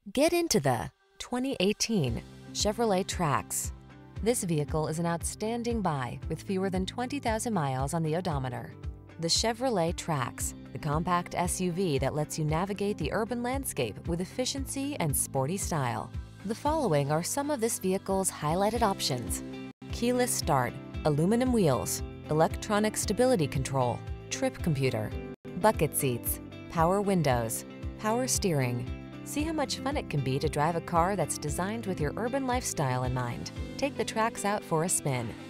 Get into the 2018 Chevrolet Trax. This vehicle is an outstanding buy with fewer than 20,000 miles on the odometer. The Chevrolet Trax, the compact SUV that lets you navigate the urban landscape with efficiency and sporty style. The following are some of this vehicle's highlighted options: keyless start, aluminum wheels, electronic stability control, trip computer, bucket seats, power windows, power steering. See how much fun it can be to drive a car that's designed with your urban lifestyle in mind. Take the Trax out for a spin.